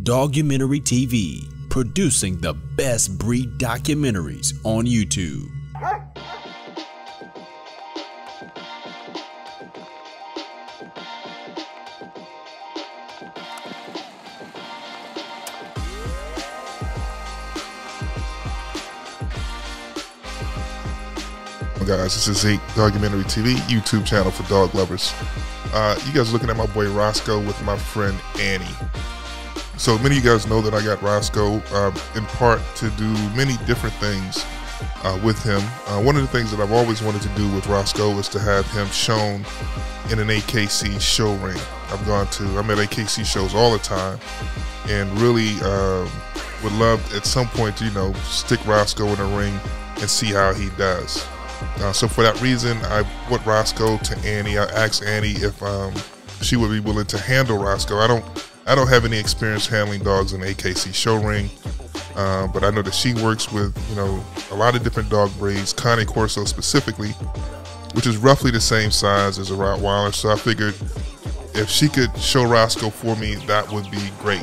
Dogumentary TV, producing the best breed documentaries on YouTube. Guys, this is Cheeck Dogumentary TV YouTube channel for dog lovers. You guys are looking at my boy Roscoe with my friend Annie. So many of you guys know that I got Roscoe in part to do many different things with him. One of the things that I've always wanted to do with Roscoe was to have him shown in an AKC show ring. I'm at AKC shows all the time, and really would love at some point to stick Roscoe in a ring and see how he does. So for that reason, I put Roscoe to Annie. I asked Annie if she would be willing to handle Roscoe. I don't have any experience handling dogs in AKC show ring, but I know that she works with a lot of different dog breeds, Cane Corso specifically, which is roughly the same size as a Rottweiler. So I figured if she could show Roscoe for me, that would be great.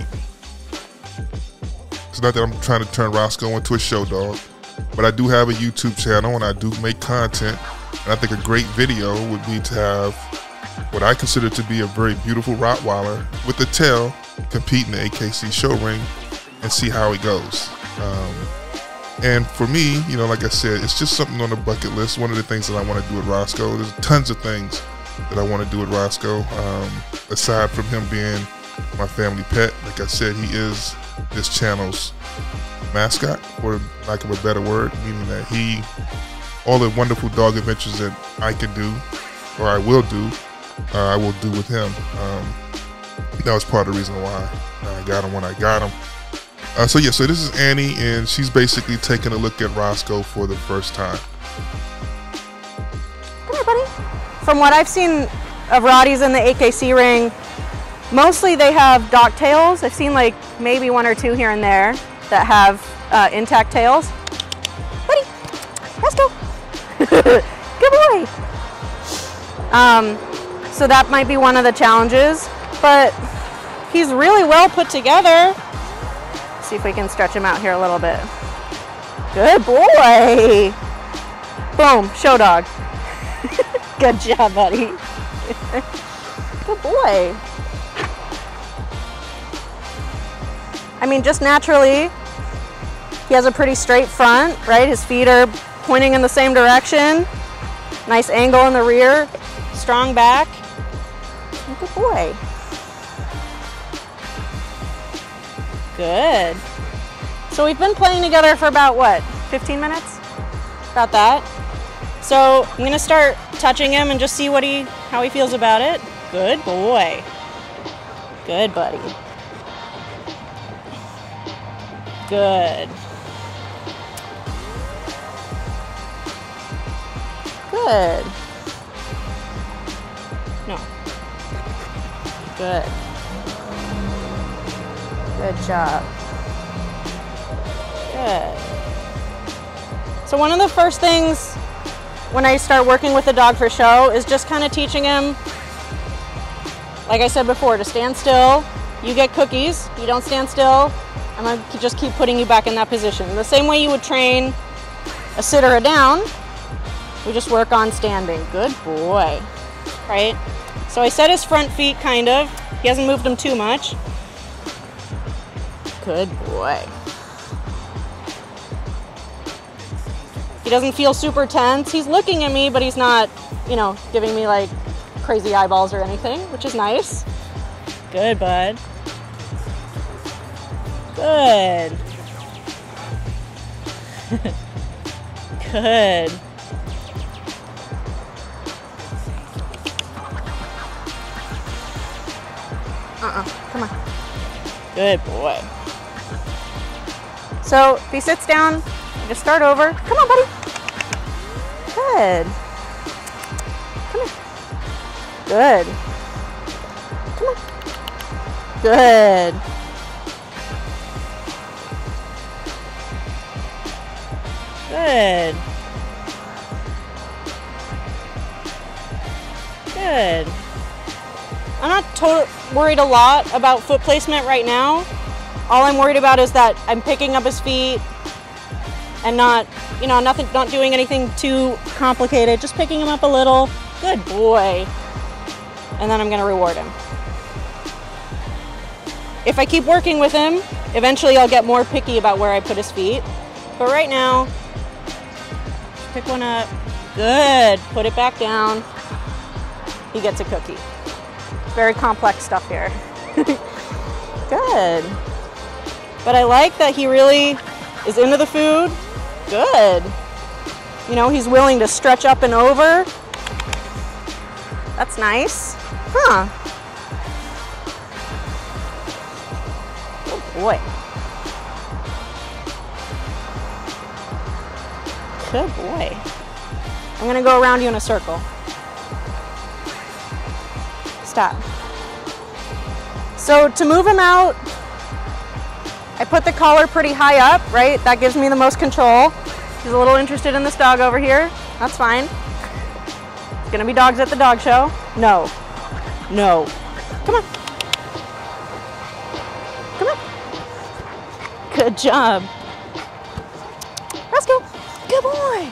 It's not that I'm trying to turn Roscoe into a show dog, but I do have a YouTube channel and I do make content, and I think a great video would be to have what I consider to be a very beautiful Rottweiler with a tail compete in the AKC show ring and see how he goes. And for me, like I said, it's just something on the bucket list. One of the things that I want to do with Roscoe, there's tons of things that I want to do with Roscoe, aside from him being my family pet. Like I said, he is this channel's mascot, for lack of a better word, meaning that all the wonderful dog adventures that I can do, or I will do with him. That was part of the reason why I got him when I got him. So this is Annie, and she's basically taking a look at Roscoe for the first time. Come here, buddy. From what I've seen of Rotties in the AKC ring, mostly they have dock tails. I've seen like maybe one or two here and there that have intact tails. Buddy, let's go. Good boy. So that might be one of the challenges, but he's really well put together. Let's see if we can stretch him out here a little bit. Good boy. Boom, show dog. Good job, buddy. Good boy. I mean, just naturally, he has a pretty straight front, right? His feet are pointing in the same direction. Nice angle in the rear, strong back. Good boy. Good. So we've been playing together for about, what, 15 minutes? About that. So I'm gonna start touching him and just see how he feels about it. Good boy. Good buddy. Good. Good. No. Good. Good job. Good. So one of the first things when I start working with a dog for show is just kind of teaching him, like I said before, to stand still. You get cookies. You don't stand still, I'm going to just keep putting you back in that position. The same way you would train a sit or a down, we just work on standing. Good boy. Right? So I set his front feet kind of. He hasn't moved them too much. Good boy. He doesn't feel super tense. He's looking at me, but he's not, giving me like crazy eyeballs or anything, which is nice. Good, bud. Good. Good. Come on. Good boy. So if he sits down, just start over. Come on, buddy. Good. Come here. Good. Come on. Good. Good. Good. I'm not worried a lot about foot placement right now. All I'm worried about is that I'm picking up his feet and not, you know, not doing anything too complicated, just picking him up a little. Good boy. And then I'm gonna reward him. If I keep working with him, eventually I'll get more picky about where I put his feet. But right now, pick one up. Good. Put it back down. He gets a cookie. Very complex stuff here. Good. But I like that he really is into the food. Good. You know, he's willing to stretch up and over. That's nice. Huh. Oh boy. Good boy. I'm gonna go around you in a circle. Stop. So to move him out, I put the collar pretty high up, right? That gives me the most control. He's a little interested in this dog over here. That's fine. It's gonna be dogs at the dog show. No. No. Come on. Come on. Good job. Roscoe. Good boy.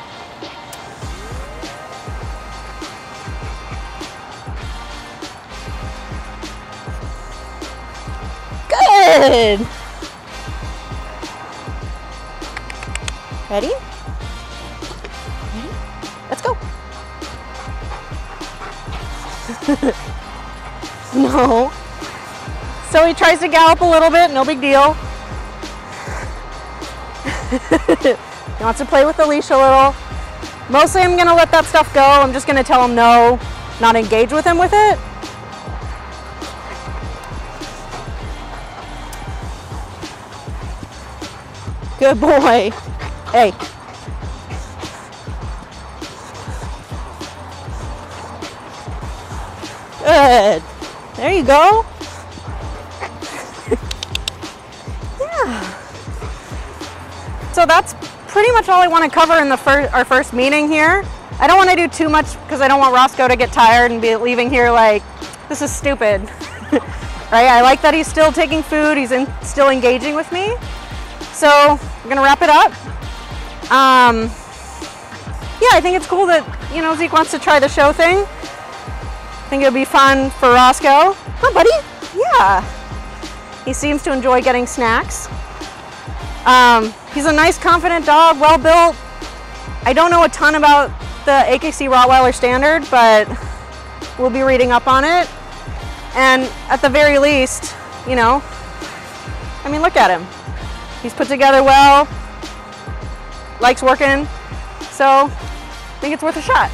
Good. Ready? Ready? Let's go. No. So he tries to gallop a little bit, no big deal. He wants to play with the leash a little. Mostly I'm gonna let that stuff go. I'm just gonna tell him no, not engage with him with it. Good boy. Hey. Good. There you go. Yeah. So that's pretty much all I want to cover in our first meeting here. I don't want to do too much because I don't want Roscoe to get tired and be leaving here like, this is stupid. Right? I like that he's still taking food, he's still engaging with me. So we're gonna wrap it up. Yeah, I think it's cool that, you know, Zeke wants to try the show thing. I think it'll be fun for Roscoe. Huh, buddy? Yeah. He seems to enjoy getting snacks. He's a nice, confident dog, well built. I don't know a ton about the AKC Rottweiler standard, but we'll be reading up on it. And at the very least, you know, I mean, look at him. He's put together well, likes working, so I think it's worth a shot.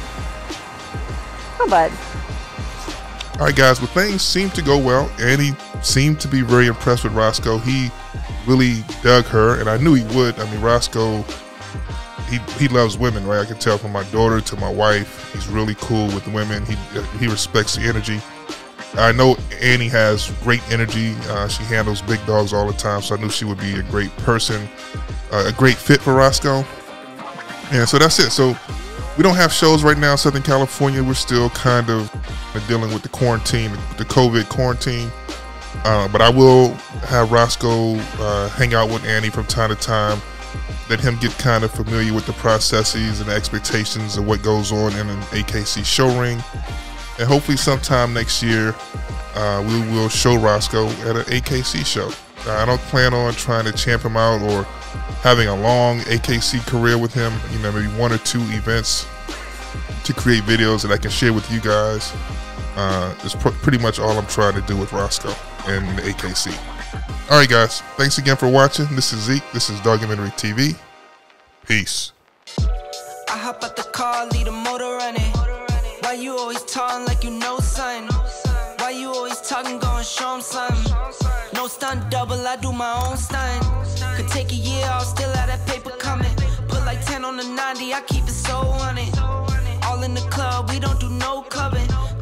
Oh, bud. All right, guys, well, things seem to go well. Annie seemed to be very impressed with Roscoe. He really dug her, and I knew he would. I mean, Roscoe, he loves women, right? I can tell from my daughter to my wife. He's really cool with women. He respects the energy. I know Annie has great energy. She handles big dogs all the time, so I knew she would be a great person, a great fit for Roscoe. And so that's it. So we don't have shows right now in Southern California. We're still kind of dealing with the quarantine, the COVID quarantine. But I will have Roscoe hang out with Annie from time to time, let him get kind of familiar with the processes and the expectations of what goes on in an AKC show ring. And hopefully sometime next year, we will show Roscoe at an AKC show. I don't plan on trying to champ him out or having a long AKC career with him, you know, maybe 1 or 2 events to create videos that I can share with you guys. It's pretty much all I'm trying to do with Roscoe and the AKC. All right, guys, thanks again for watching. This is Zeke. This is Dogumentary TV. Peace. I hop out the car, leave the motor running. Why you always talking like you know something? Why you always talking, going show 'em something? No stunt double, I do my own stunt. Could take a year, I'll still have that paper coming. Put like 10 on the 90, I keep it so on it. All in the club, we don't do no clubbing.